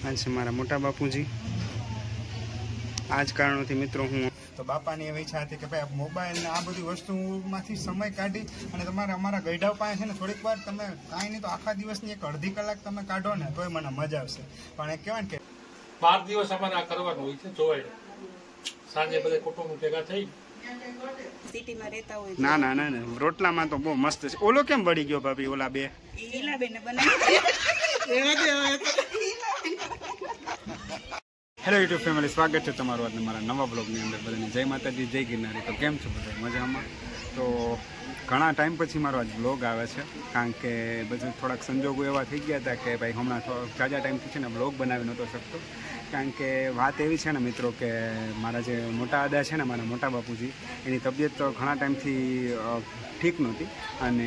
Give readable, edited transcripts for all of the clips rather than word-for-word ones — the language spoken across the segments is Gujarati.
आज से मारा मोटा बापूजी आज कारणों थी मित्रों हूँ तो बापानी एवी ઈચ્છા હતી કે ભાઈ મોબાઈલ ને આ બધી વસ્તુમાંથી સમય કાઢી અને તમારે અમારા ગઈઢા પાસે છે ને થોડીક વાર તમે કાંઈ નહીં તો આખા દિવસની એક અડધી કલાક તમે કાઢો ને તોય મને મજા આવશે પણ એ કહેવાય ને કે 12 દિવસ અમારે આ કરવાનું હોય છે જોવાય સાંજે બધા કુટુંબ ભેગા થઈ સિટીમાં રહેતા હોય ના ના ના ના રોટલામાં તો બહુ મસ્ત છે ઓલો કેમ બળી ગયો ભાભી ઓલા બે ઈલાબેન બનાવી હેલો યુટ્યુબ ફેમિલી સ્વાગત છે તમારું આજના મારા નવા બ્લોગની અંદર બધાને જય માતાજી જય ગિરનારી તો કેમ છો બધા મજામાં તો ઘણા ટાઈમ પછી મારો આજ બ્લોગ આવે છે કારણ કે બધું થોડાક સંજોગો એવા થઈ ગયા હતા કે ભાઈ હમણાં જાજા ટાઈમથી છે ને બ્લોગ બનાવી નહોતો શકતો કારણ કે વાત એવી છે ને મિત્રો કે મારા જે મોટા દાદા છે ને મારા મોટા બાપુજી એની તબિયત તો ઘણા ટાઈમથી ઠીક નહોતી અને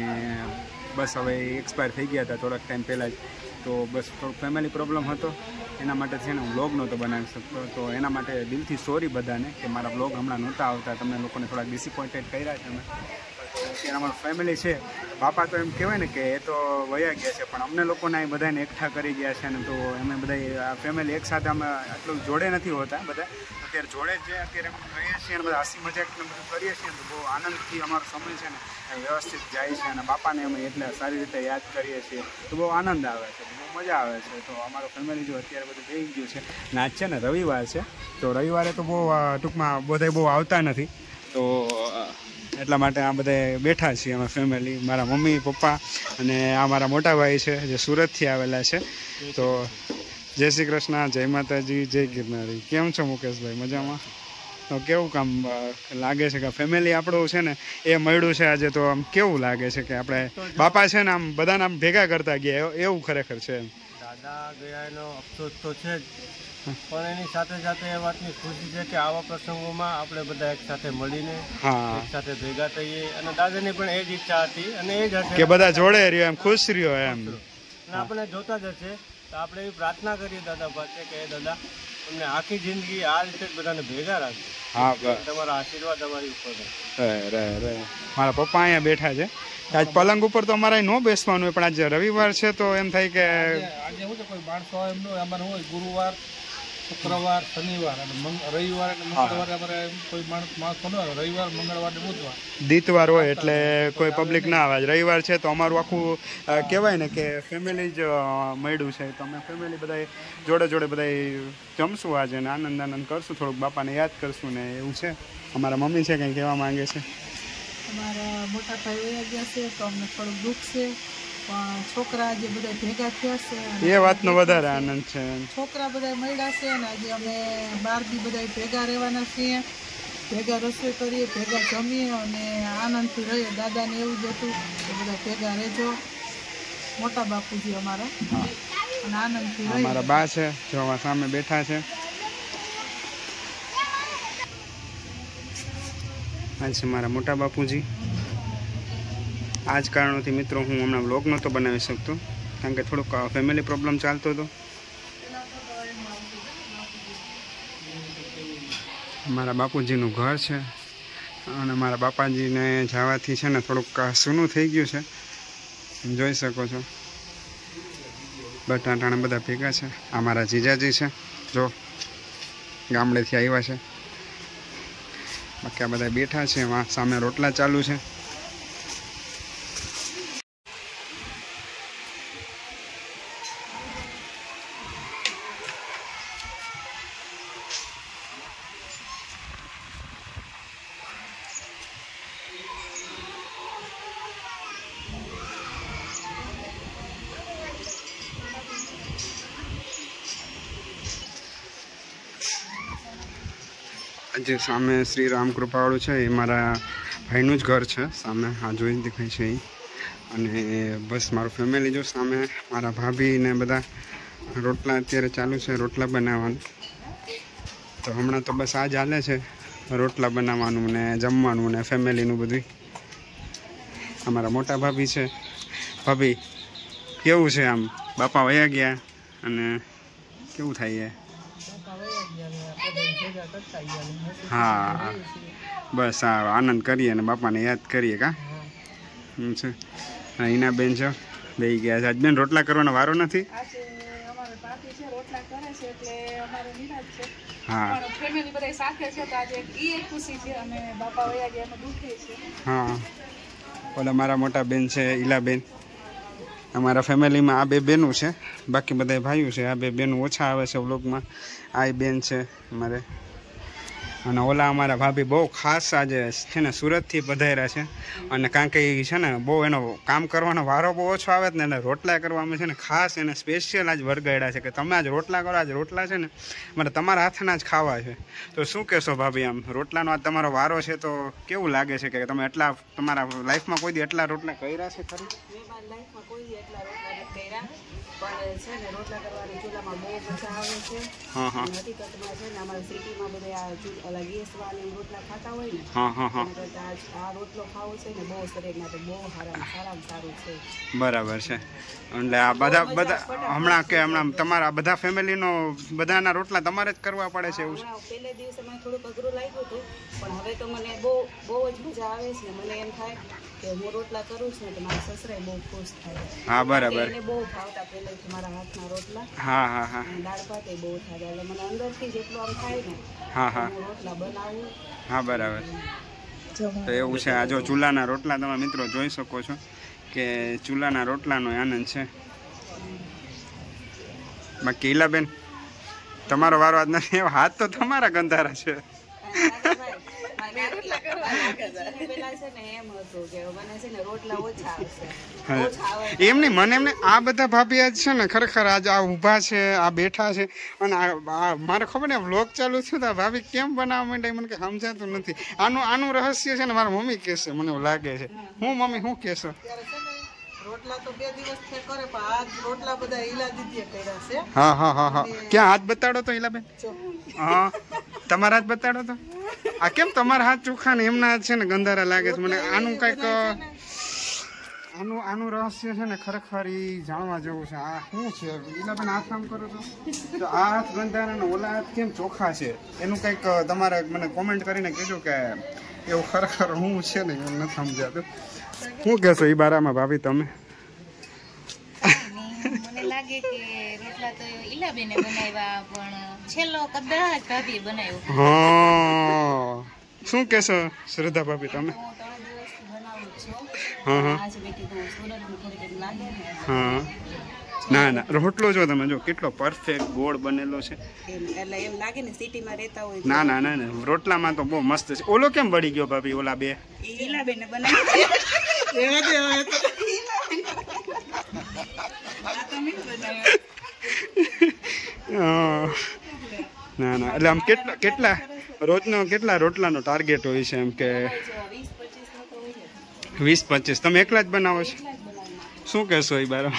બસ હવે એક્સપાયર થઈ ગયા હતા થોડાક ટાઈમ પહેલાં જ તો બસ થોડુંક ફેમિલી પ્રોબ્લેમ હતો એના માટે છે ને હું બ્લોગ નહોતો બનાવી શકતો તો એના માટે દિલથી સોરી બધાને કે મારા બ્લોગ હમણાં નહોતા આવતા તમને લોકોને થોડાક ડિસઅપોઇન્ટેડ કર્યા છે અમે અત્યારે અમારું ફેમિલી છે બાપા તો એમ કહેવાય ને કે એ તો વયા ગયા છે પણ અમને લોકોને અહીં બધાને એકઠા કરી ગયા છે ને તો અમે બધા આ ફેમિલી એકસાથે અમે આટલું જોડે નથી હોતા બધા અત્યારે જોડે જ અત્યારે અમે રહીએ છીએ અને બધા હસી મજાકને બધું કરીએ છીએ ને તો બહુ આનંદથી અમારો સમય છે ને વ્યવસ્થિત જાય છે અને બાપાને અમે એટલે સારી રીતે યાદ કરીએ છીએ તો બહુ આનંદ આવે છે બહુ મજા આવે છે તો અમારો ફેમિલી જો અત્યારે બધું થઈ ગયું છે ને આજ છે ને રવિવાર છે તો રવિવારે તો બહુ ટૂંકમાં બધા બહુ આવતા નથી તો એટલા માટે આ બધા બેઠા છીએ અમે ફેમિલી મારા મમ્મી પપ્પા અને આ મારા મોટા ભાઈ છે જે સુરતથી આવેલા છે તો જય શ્રી કૃષ્ણ જય માતાજી જય ગિરનારી કેમ છો મુકેશભાઈ મજામાં તો કેવું કામ લાગે છે કે ફેમિલી આપણું છે ને એ મળ્યું છે આજે તો આમ કેવું લાગે છે કે આપણે બાપા છે ને આમ બધાને આમ ભેગા કરતા ગયા એવું ખરેખર છે એમ દાદા ગયા એનો અફસોસ તો છે જ પણ એની સાથે સાથે એ વાતની ખુશી છે કે આવા પ્રસંગોમાં આપણે બધા એક સાથે મળીને એક સાથે ભેગા થઈએ અને દાદાની પણ એ જ ઈચ્છા હતી અને એ જ હશે કે બધા જોડે રહ્યો એમ ખુશ રહ્યો એમ અને આપણે જોતા જ હશે તો આપણે એવી પ્રાર્થના કરીએ દાદા પાસે કે દાદા તમને આખી જિંદગી આ રીતે જ બધાને ભેગા રાખજો હા તમારા આશીર્વાદ અમારી ઉપર રે મારા પપ્પા અહીંયા બેઠા છે આજ પલંગ ઉપર તો અમારે ન બેસવાનું હોય પણ આજે રવિવાર છે તો એમ થાય કે આજે શું છે કોઈ માણસો એમનો અમારે હોય ગુરુવાર શુક્રવાર શનિવાર અને રવિવાર અને મંગળવાર અમારે કોઈ માણસો ન હોય રવિવાર મંગળવાર ને બુધવાર દીતવાર હોય એટલે કોઈ પબ્લિક ના આવે રવિવાર છે તો અમારું આખું કહેવાય ને કે ફેમિલી જ મળ્યું છે તો અમે ફેમિલી બધા જોડે જોડે બધા જમશું આજે ને આનંદ કરશું થોડુંક બાપાને યાદ કરશું ને એવું છે અમારા મમ્મી છે કંઈ કહેવા માંગે છે અમારા મોટા ભાઈ વયા ગયા છે તો અમને થોડું દુઃખ છે પણ છોકરા જે બધા ભેગા થયા છે એ વાતનો વધારે આનંદ છે છોકરા બધા મળ્યા છે અને આજે અમે 12 દી બધા ભેગા રહેવાના છીએ ભેગા રસોઈ કરીએ ભેગા જમીએ અને આનંદથી રહીએ દાદાને એવું જ હતું કે બધા ભેગા રહેજો મોટા બાપુજી અમારા અને આનંદથી રહીએ અમારા બા છે જો સામે બેઠા છે આ છે મારા મોટા બાપુજી આ જ કારણોથી મિત્રો હું હમણાં વ્લોગ નહોતો બનાવી શકતો કારણ કે થોડુંક ફેમિલી પ્રોબ્લેમ ચાલતો હતો મારા બાપુજીનું ઘર છે અને મારા બાપાજીને જવાથી છે ને થોડુંક સૂનું થઈ ગયું છે જોઈ શકો છો બટાટાણા બધા ભેગા છે આ મારા જીજાજી છે જો ગામડેથી આવ્યા છે બાકી આ બધા બેઠા છે એમાં સામે રોટલા ચાલુ છે જે સામે શ્રી રામ કૃપાવાળું છે એ મારા ભાઈનું જ ઘર છે સામે આ જોઈ દેખાય છે એ અને બસ મારું ફેમિલી જો સામે મારા ભાભી ને બધા રોટલા અત્યારે ચાલુ છે રોટલા બનાવવાનું તો હમણાં તો બસ આ જ હાલે છે રોટલા બનાવવાનું ને જમવાનું ને ફેમિલીનું બધું અમારા મોટા ભાભી છે ભાભી કેવું છે આમ બાપા વયા ગયા અને કેવું થાય હા બસ આ આનંદ કરીએ અને બાપાને યાદ કરીએ કા છે હિના બેન છો બે ગયા છે આજ બેન રોટલા કરવાનો વારો નથી અમારે ભાભી છે રોટલા કરે છે એટલે અમારે નિરાશ છે. હા પણ ફેમિલી બધા સાથે છે તો આજે ઈ ખુશી છે અને બાપા વયા ગયા એમાં દુઃખે છે. હા ઓલા મારા મોટા બેન છે ઈલાબેન. અમારા ફેમિલીમાં આ બે બેનું છે, બાકી બધા ભાઈઓ છે. આ બે બેનું ઓછા આવે છે વ્લોગમાં. આ બેન છે અમારે, અને ઓલા અમારા ભાભી બહુ ખાસ આજે છે ને સુરતથી પધાર્યા છે. અને કારણ કે એ છે ને બહુ એનો કામ કરવાનો વારો બહુ ઓછો આવે ને એટલે રોટલા કરવામાં છે ને ખાસ એને સ્પેશિયલ આજ વરગાડ્યા છે કે તમે આજ રોટલા કરો. આજ રોટલા છે ને મારે તમારા હાથના જ ખાવા છે. તો શું કહેશો ભાભી, આમ રોટલાનો આજ તમારો વારો છે તો કેવું લાગે છે કે તમે એટલા તમારા લાઈફમાં કોઈ દી એટલા રોટલા કર્યા છે ખરી? લાઈફમાં કોઈ એટલા રોટલા નથી કર્યા, પણ છે ને રોટલા કરવાની ચૂલામાં બહુ મજા આવે છે. હા હા હકીકતમાં છે ને અમારા સિટીમાં બધા ઓલા ગેસવાળી રોટલા ખાતા હોય ને, હા હા હા એના કરતાં આ રોટલો ખાવો છે ને બહુ શરીર માટે બહુ સારામાં સારું છે. બરાબર છે. એટલે આ હમણાં તમારા બધા ફેમિલીનો બધાના રોટલા તમારે જ કરવા પડે છે એવું છે? પહેલે દિવસે મને થોડુંક અઘરું લાગ્યું હતું, પણ હવે તો મને બહુ જ મજા આવે છે. મને એમ થાય કે હું રોટલા કરું છું ને તો મારા સસરાએ બહુ ખુશ થાય. હા બરાબર. એને બહુ ભાવતા પહેલેથી મારા હાથના રોટલા. હા હા હા અને દાળ ભાત એ બહુ થાય એટલે મને અંદરથી જેટલું આમ થાય ને હા હા હું રોટલા બનાવું. હા બરાબર. તો એવું છે. આ જો ચૂલાના રોટલા તમે મિત્રો જોઈ શકો છો કે ચૂલાના રોટલાનો આનંદ છે. બાકી ઈલાબેન તમારો વારો આજ નથી. હાથ તો તમારા ગંધારા છે. એમની મને એમને આ બધા ભાભી આજ છે ને ખરેખર આજ આ ઊભા છે, આ બેઠા છે. અને મારે ખબર ને વ્લોગ ચાલુ થયું તો ભાભી કેમ બનાવવા માંડે મને કે સમજાતું નથી. આનું રહસ્ય છે ને મારા મમ્મી કહેશે, મને એવું લાગે છે. હું મમ્મી શું કહેશો? રોટલા તો 2 દિવસ થી કરે પણ આજ રોટલા બધા ઈલા દીદીએ કર્યા છે. હા હા હા હા ક્યાં હાથ બતાડો તો ઈલાબેન? હા તમારા હાથ બતાડો તો. આ કેમ તમારા હાથ ચોખ્ખા ને એમના હાથ છે ને ગંધારા લાગે છે મને? આનું કઈક આનું રહસ્ય છે ને ખરેખર ઈ જાણવા જેવું છે. આ શું છે ઈલાબેન? હાથ કામ કરો તો આ હાથ ગંધારા ને ઓલા હાથ કેમ ચોખ્ખા છે એનું કઈક તમારે મને કોમેન્ટ કરીને કહેજો કે એવું ખરેખર શું છે ને એવું નથી સમજાતું. શું કહેશો એ બારામાં ભાભી તમે? મને લાગે કે રોટલા તો ઈલાબેને બનાવ્યા પણ છેલ્લો કદાચ ભાભીએ બનાવ્યો. હા શું કહેશો શ્રદ્ધા ભાભી તમે? હું 3 દિવસથી બનાવું છું. હા હા આજે બેટી તો સુરતમાં થોડીક લાગે ને હા ના ના રોટલો જો તમે જો કેટલો પરફેક્ટ ગોળ બનેલો છે. એટલે એમ લાગે ને સિટીમાં રહેતા હોય. ના ના ના ના રોટલામાં તો બહુ મસ્ત છે. ઓલો કેમ બળી ગયો ભાભી? ઓલા બે ઈલાબેને બનાવી. ના ના એટલે આમ કેટલા રોજનો કેટલા રોટલાનો ટાર્ગેટ હોય છે? એમ કે 20-25. તમે એકલા જ બનાવો છો? શું કહેશો એ બાર?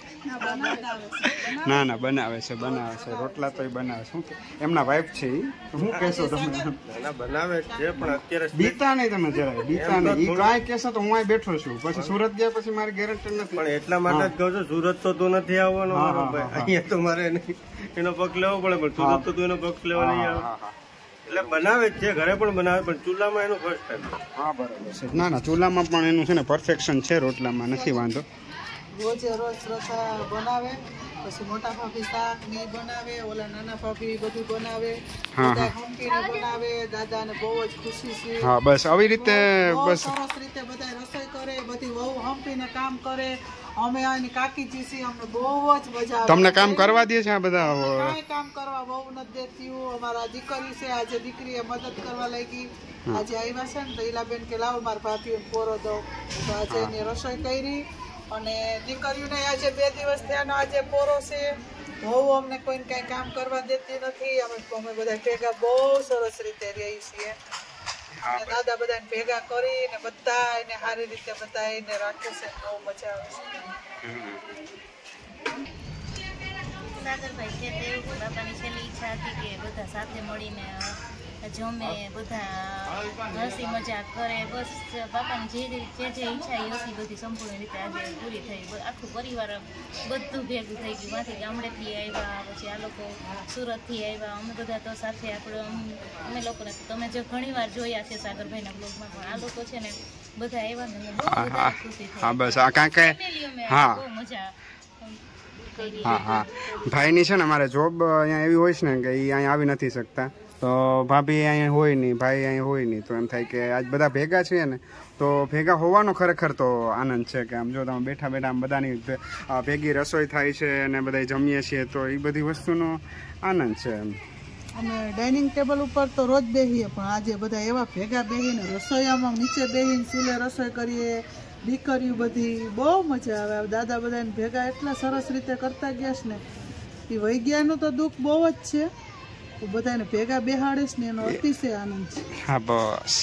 ના ના બનાવે છે રોટલા તો એ બનાવે. શું એમના વાઈફ છે એ શું કહેશો તમે? બનાવે છે પણ અત્યારે બીતા નહીં તમે જરાય બીતા નહીં. એ કાંઈ કહેશો તો હું અહીં બેઠો છું, પછી સુરત ગયા પછી મારી ગેરંટી નથી. પણ એટલા માટે જ કહું છું સુરત તો તું નથી આવવાનો મારો ભાઈ. અહીંયા તો મારે એનો પગ લેવો પડે પણ સુરત તો તું એનો પગ લેવા નહીં આવે. એટલે બનાવે જ છે, ઘરે પણ બનાવે પણ ચૂલામાં એનું ફર્સ્ટ ટાઈમ. હા બરાબર છે. ના ના ચૂલામાં પણ એનું છે ને પરફેક્શન છે, રોટલામાં નથી વાંધો. રોજે રોજ રસા બનાવે, પછી મોટા ભાભી શાક ને બનાવે, ઓલા નાના ભાભી બધું બનાવે, બધા હંપીને બનાવે. દાદાને બહુ જ ખુશી છે. હા બસ આવી રીતે બસ સરસ રીતે બધા રસોઈ કરે, બધી વહુ હંપીને કામ કરે. અમે આની કાકીજી છીએ, અમને બહુ જ મજા આવે. તમને કામ કરવા દે છે આ બધા? કાંઈ કામ કરવા બહુ નથી દેતી. અમારા દીકરી છે, આજે દીકરીએ મદદ કરવા લાગી. આજે આવ્યા છે ને તો ઈલાબેન કે લાવો મારા ભાભીને પોરો દઉં, તો આજે એની રસોઈ કરી. અને દીકરીઓને આજે 2 દિવસ થયાનો આજે પોરો છે. બહુ અમને કોઈને કાંઈ કામ કરવા દેતી નથી. અમે બધા ભેગા બહુ સરસ રીતે રહી છીએ. દાદા બધાને ભેગા કરીને બધા એને સારી રીતે બધા એને રાખે છે. બહુ મજા આવે છે. સાગરભાઈ છે તે બાપાની છેલ્લી ઈચ્છા હતી કે બધા સાથે મળીને જમે, બધા હસી મજાક કરે. બસ બાપાની જે ઈચ્છા એ હતી બધી સંપૂર્ણ રીતે આજે પૂરી થઈ. આખું પરિવાર બધું ભેગું થઈ ગયું. માંથી ગામડેથી આવ્યા, પછી આ લોકો સુરતથી આવ્યા. અમે બધા તો સાથે અમે લોકોને તમે જે ઘણી વાર જોયા છે સાગરભાઈના બ્લોગમાં, પણ આ લોકો છે ને બધા આવ્યા ને બહુ વધારે ખુશી થઈ. હા બસ આ કાંઈ બહુ મજા કરી. હા હા, ભાઈની છે ને મારે જોબ અહીંયા એવી હોય છે ને કે એ અહીંયા આવી નથી શકતા, તો ભાભી અહીંયા હોય નહીં, ભાઈ અહીંયા હોય નહીં, તો એમ થાય કે આજ બધા ભેગા છીએ ને તો ભેગા હોવાનો ખરેખર તો આનંદ છે કે આમ જો તમે બેઠા બેઠા આમ બધાની ભેગી રસોઈ થાય છે અને બધા જમીએ છીએ તો એ બધી વસ્તુનો આનંદ છે એમ. અમે ડાઇનિંગ ટેબલ ઉપર તો રોજ બેસીએ, પણ આજે બધા એવા ભેગા બેસીને રસોઈયામાં નીચે બેસીને ચૂલે રસોઈ કરીએ, દીકરીઓ બધી બહુ મજા આવે. દાદા બધાને ભેગા એટલા સરસ રીતે કરતા ગયા છે ને એ વહી ગયાનું તો દુઃખ બહુ જ છે, બધાને ભેગા બેહાડીશ ને એનો અતિશય આનંદ છે. હા બસ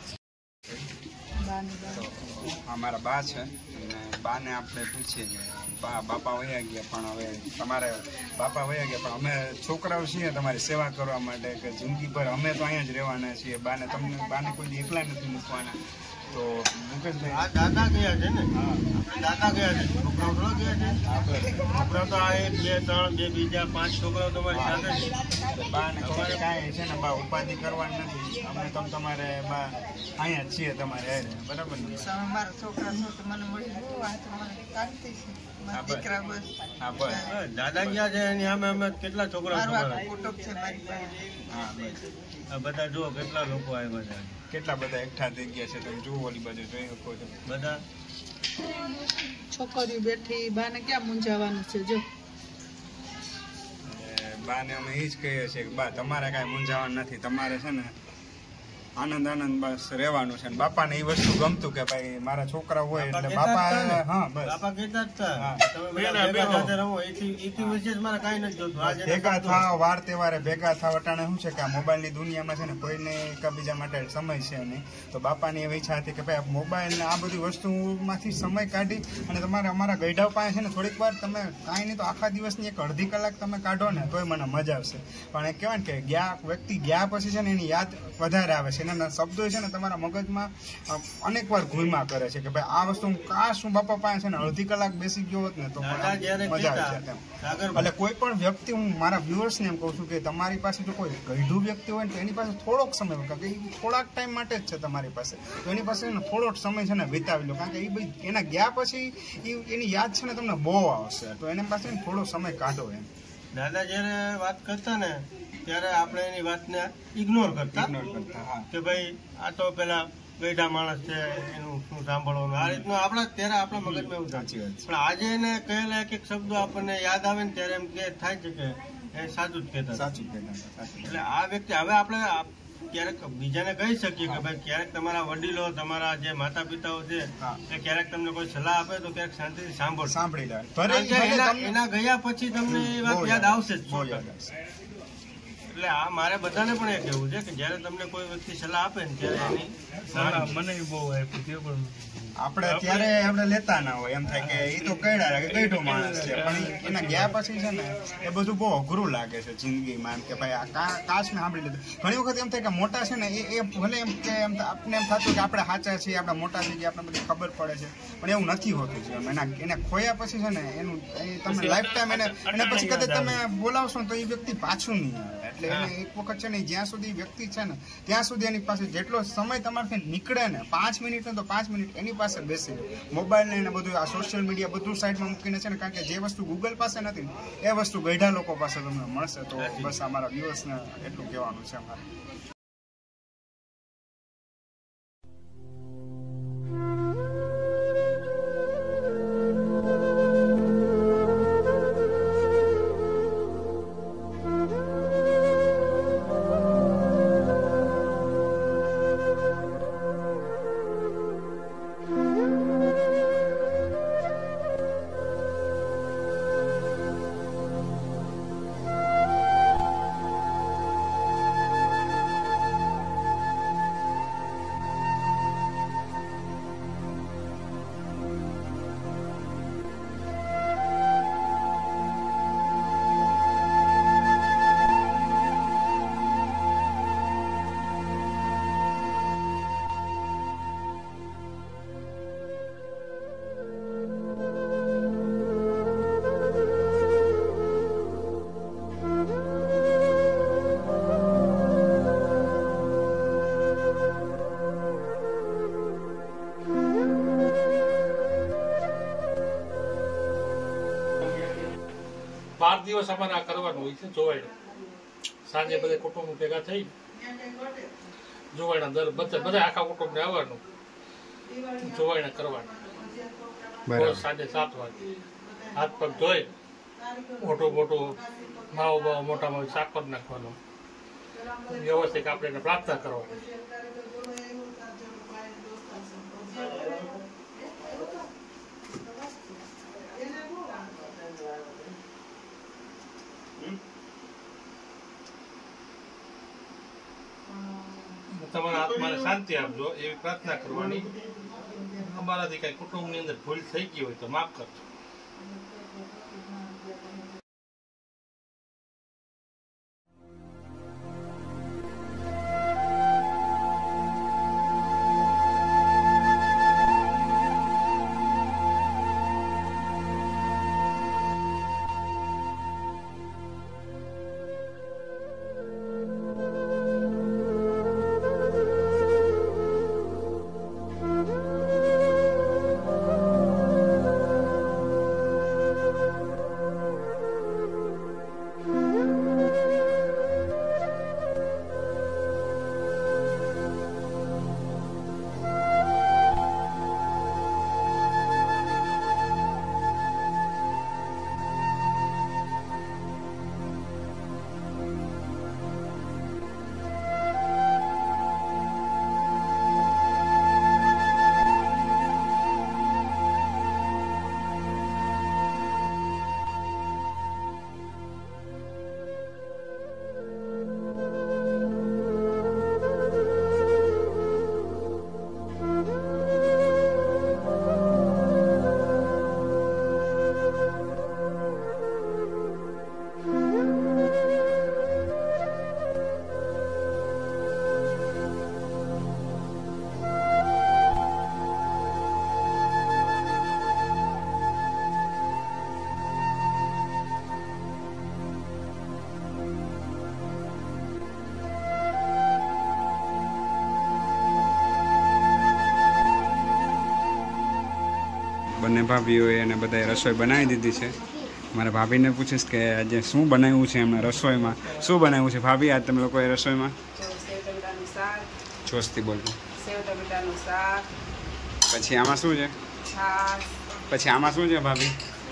અમારા બા છે અને બાને આપણે પૂછીએ કે બાપા વયા ગયા, પણ હવે તમારે બાપા વયા ગયા પણ અમે છોકરાઓ છીએ તમારી સેવા કરવા માટે કે જિંદગીભર અમે તો અહીંયા જ રહેવાના છીએ, બાને કોઈ એકલા નથી મૂકવાના. તો મુકેશભાઈ દાદા ગયા છે ને, દાદા ગયા છે, છોકરાઓ થોડા ગયા છે, છોકરાઓ તો આ 1 2 3 બીજા 5 છોકરાઓ તમારી સાથે છે. બાને તમારે કાંઈ છે ને બા ઉપાધિ કરવાની નથી, અમે તમારે બા અહીંયા જ છીએ તમારે બરાબર ને. મારા છોકરા મને મળી બહુ શાંતિ છે. હા બસ દાદા ગયા છે એની સામે અમે કેટલા છોકરા કુટુંબ છે મારી પાસે. હા બસ આ બધા જુઓ કેટલા લોકો આવ્યા છે, કેટલા બધા એકઠા થઈ ગયા છે, તમે જુઓ ઓલી બાજુ જોઈ શકો છો બધા છોકરીઓ બેઠી, બાને ક્યાં મૂંઝાવાનું છે. જો બાને અમે એ જ કહીએ છીએ કે બા તમારે કાંઈ મૂંઝાવાનું નથી, તમારે છે ને આનંદ આનંદ બસ રહેવાનું છે. બાપાને એ વસ્તુ ગમતું કે ભાઈ મારા છોકરા હોય એટલે બાપા હા બસ બાપા કહેતા જ હતા તમે ભેગા સાથે રહો, એથી વિશેષ મારે કાંઈ નથી જોતું. ભેગા થાવ વાર તહેવારે ભેગા થાવ. અટાણે શું છે કે આ મોબાઈલની દુનિયામાં છે ને કોઈને એકબીજા માટે સમય છે નહીં, તો બાપાની એવી ઈચ્છા હતી કે ભાઈ મોબાઈલ ને આ બધી વસ્તુમાંથી સમય કાઢી અને તમારે અમારા ગઈઢાવ પાસે છે ને થોડીક વાર તમે કાંઈ નહીં તો આખા દિવસની 1 અડધી કલાક તમે કાઢો ને તોય મને મજા આવશે. પણ એ કહેવાય ને કે વ્યક્તિ ગયા પછી છે ને એની યાદ વધારે આવે છે, એના શબ્દો છે ને તમારા મગજમાં અનેક વાર ઘૂમા કરે છે કે ભાઈ આ વસ્તુ હું કાશ હું બાપા પાસે છે ને 1 કલાક બેસી ગયો હોત ને તો મજા આવે છે. એટલે કોઈ પણ વ્યક્તિ, હું મારા વ્યુઅર્સને એમ કહું છું કે તમારી પાસે જો કોઈ ગઈઢું વ્યક્તિ હોય ને તો એની પાસે થોડોક સમય, કારણ કે એ થોડાક ટાઈમ માટે જ છે તમારી પાસે, તો એની પાસે થોડો સમય છે ને વિતાવી લો, કારણ કે એ ભાઈ એના ગયા પછી એની યાદ છે ને તમને બહુ આવશે, તો એની પાસે થોડો સમય કાઢો એમ. દાદા જયારે વાત કરતા ને ત્યારે આપણે એની વાતને ઇગ્નોર કરતા કે ભાઈ આ તો પેલા ગઈઢા માણસ છે એનું શું સાંભળવાનું, આ રીતનું ત્યારે આપણા મગજમાં એવું સાચી વાત. પણ આજે એને કહેલા એક શબ્દો આપણને યાદ આવે ને ત્યારે એમ કે થાય છે કે એ સાચું જ કહેતા, સાચું કહેતા. એટલે આ વ્યક્તિ હવે આપણે ક્યારેક બીજાને કહી શકીએ કે ભાઈ ક્યારેક તમારા વડીલો, તમારા જે માતા પિતાઓ છે એ ક્યારેક તમને કોઈ સલાહ આપે તો ક્યારેક શાંતિથી સાંભળી લે. એના ગયા પછી તમને એ વાત યાદ આવશે જ. એટલે આ મારે બધાને પણ એ કહેવું છે કે જયારે તમને કોઈ વ્યક્તિ સલાહ આપે ને ત્યારે એની સલાહ મને બહુ આપી પણ આપણે ત્યારે આપણે લેતા ના હોય, એમ થાય કે એ તો ગઈઢો માણસ છે, પણ એના ગયા પછી છે ને એ બધું બહુ અઘરું લાગે છે જિંદગીમાં, એમ કે ભાઈ આ કાશ મેં સાંભળી લીધું. ઘણી વખત એમ થાય કે મોટા છે ને એ ભલે એમ કે આપણે એમ થતું કે આપણે સાચા છીએ, આપણે મોટા થઈ ગયા, આપણે બધી ખબર પડે છે, પણ એવું નથી હોતું જીવનમાં. એને ખોયા પછી છે ને એનું તમે લાઈફ ટાઈમ એને પછી કદાચ તમે બોલાવશો ને તો એ વ્યક્તિ પાછું નહીં આવે. એટલે એને એક વખત છે ને જ્યાં સુધી વ્યક્તિ છે ને ત્યાં સુધી એની પાસે જેટલો સમય તમારાથી નીકળે ને 5 મિનિટ ને તો 5 મિનિટ એની પાસે બેસી, મોબાઈલ ને બધું આ સોશિયલ મીડિયા બધું સાઈડમાં મૂકીને છે ને, કારણ કે જે વસ્તુ ગૂગલ પાસે નથી એ વસ્તુ ગઈઢા લોકો પાસે તમને મળશે. તો બસ અમારા વ્યુઅર્સને એટલું કહેવાનું છે અમારે. દિવસ અમારે આ કરવાનું હોય છે જોવાયણા. સાંજે બધા કુટુંબ ભેગા થઈ જોવાયણા બધા આખા કુટુંબને આવવાનું જોવાયણા કરવાના. રોજ સાંજે 7 વાગે હાથ પગ ધોઈ મોટું માવો બાવો મોટામાં શાક કરી નાખવાનું. વ્યવસ્થિત આપણે એને પ્રાર્થના કરવાની. તમારા આત્માને શાંતિ આપજો એવી પ્રાર્થના કરવાની. અમારાથી કઈ કુટુંબની અંદર ભૂલ થઈ ગઈ હોય તો માફ કરજો. બંને ભાભીઓએ એને બધાએ રસોઈ બનાવી દીધી છે. મારા ભાભીને પૂછીશ કે આજે શું બનાવ્યું છે એમણે રસોઈમાં. શું બનાવ્યું છે ભાભી આજ તમે લોકોએ રસોઈમાં? સેવ ટમેટાનું શાક, જોશથી બોલજો. સેવ ટમેટાનું શાક, પછી આમાં શું છે? છાશ, પછી આમાં શું છે ભાભી?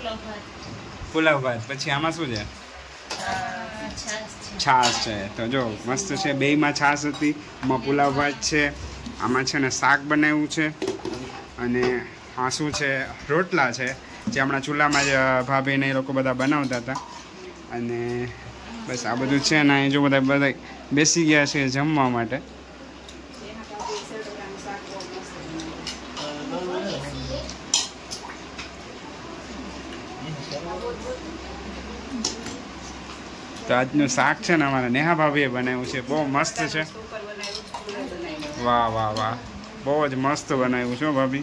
પુલાવ ભાત. પછી આમાં શું છે? છાશ છે. તો જો મસ્ત છે. બેયમાં છાશ હતી, આમાં પુલાવ ભાત છે, આમાં છે ને શાક બનાવ્યું છે, અને આ શું છે? રોટલા છે જે હમણાં ચૂલામાં જ ભાભીને એ લોકો બધા બનાવતા હતા. અને બસ આ બધું છે ને અહીં જો બધા બેસી ગયા છે જમવા માટે. તો આજનું શાક છે ને અમારા નેહા ભાભીએ બનાવ્યું છે. બહુ મસ્ત છે. વાહ વાહ વાહ, બહુ જ મસ્ત બનાવ્યું છે ભાભી.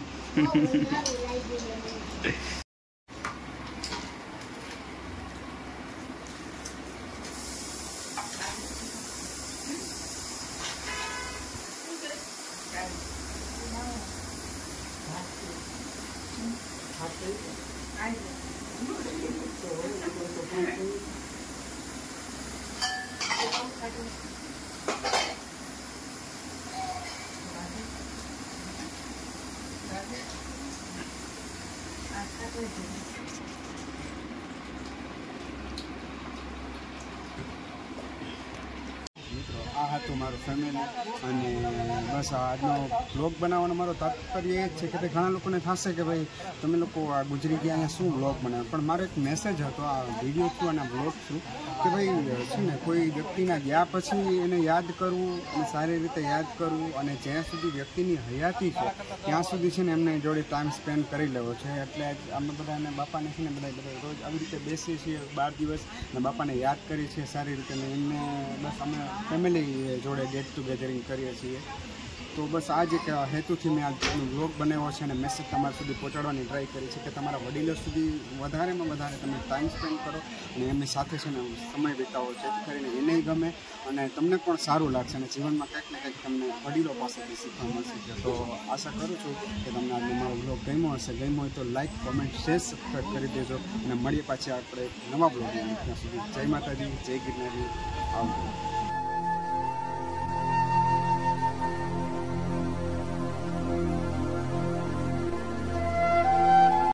આ હતું મારું ફેમિલી. અને બસ આજનો બ્લોગ બનાવવાનો મારો તાત્પર્ય એ જ છે કે ભાઈ ઘણા લોકોને થશે કે ભાઈ તમે લોકો આ ગુજરી ગયા અહીંયા શું બ્લોગ બનાવે. પણ મારો એક મેસેજ હતો આ વિડીયો થ્રુ અને બ્લોગ થ્રુ કે ભાઈ છે ને કોઈ વ્યક્તિના ગયા પછી એને યાદ કરવું અને સારી રીતે યાદ કરવું, અને જ્યાં સુધી વ્યક્તિની હયાતી છે ત્યાં સુધી છે ને એમને જોડે ટાઈમ સ્પેન્ડ કરી લેવો છે. એટલે અમે બધાને બાપાને છે ને બધા રોજ આવી રીતે બેસીએ છીએ 12 દિવસ અને બાપાને યાદ કરીએ છીએ સારી રીતે. ને એમને બસ અમે ફેમિલી જોડે ગેટ ટુગેધરિંગ કરીએ છીએ. તો બસ આ જ એક હેતુથી મેં આજનો વ્લોગ બનાવ્યો છે અને મેસેજ તમારા સુધી પહોંચાડવાની ટ્રાય કરી છે કે તમારા વડીલો સુધી વધારેમાં વધારે તમે ટાઈમ સ્પેન્ડ કરો અને એમની સાથે છે ને સમય વિતાવો, જેથી કરીને એને ગમે અને તમને પણ સારું લાગશે અને જીવનમાં કંઈક ને કંઈક તમને વડીલો પાસેથી શીખવા મળશે. તો આશા કરું છું કે તમને આજનો મારો વ્લોગ ગમ્યો હશે. ગમ્યો હોય તો લાઈક, કોમેન્ટ, શેર, સબસ્ક્રાઈબ કરી દેજો અને મળીએ પાછી આપણે નવા વ્લોગમાં. ત્યાં સુધી જય માતાજી, જય ગિરનારી, આવજો.